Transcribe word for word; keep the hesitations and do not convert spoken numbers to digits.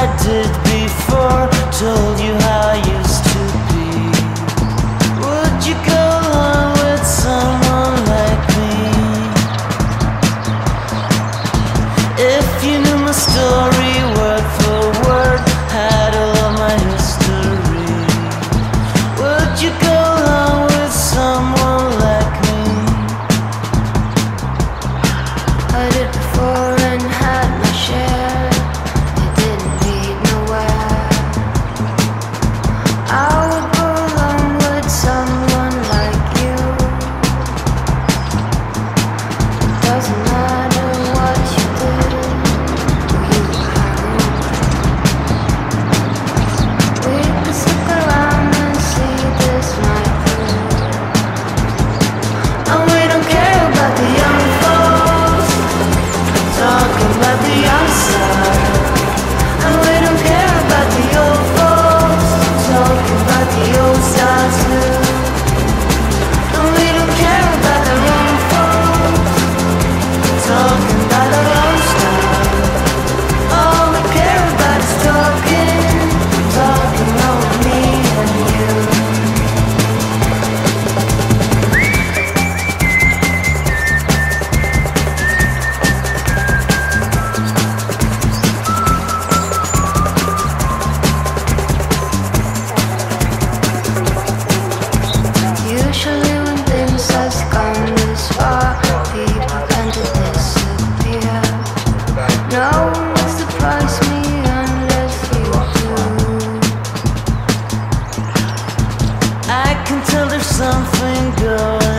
I did before, told you how I used to be. Would you go along with someone like me? If you knew my story word for word, had all of my history, would you go along with someone like me? I did before and had my share. It didn't lead nowhere. I would go along with someone like you. Doesn't matter what you did, you haven't. We could stick around and see this night through. And we don't care about the young folks talking about the young side. And we don't care about the old folks talking about the old style too. And we don't care about the wrong folks talking about the wrong style. All we care about is talking, talking about me and you. Usually when things has gone this far, people tend to disappear. No one will surprise me unless you do. I can tell there's something going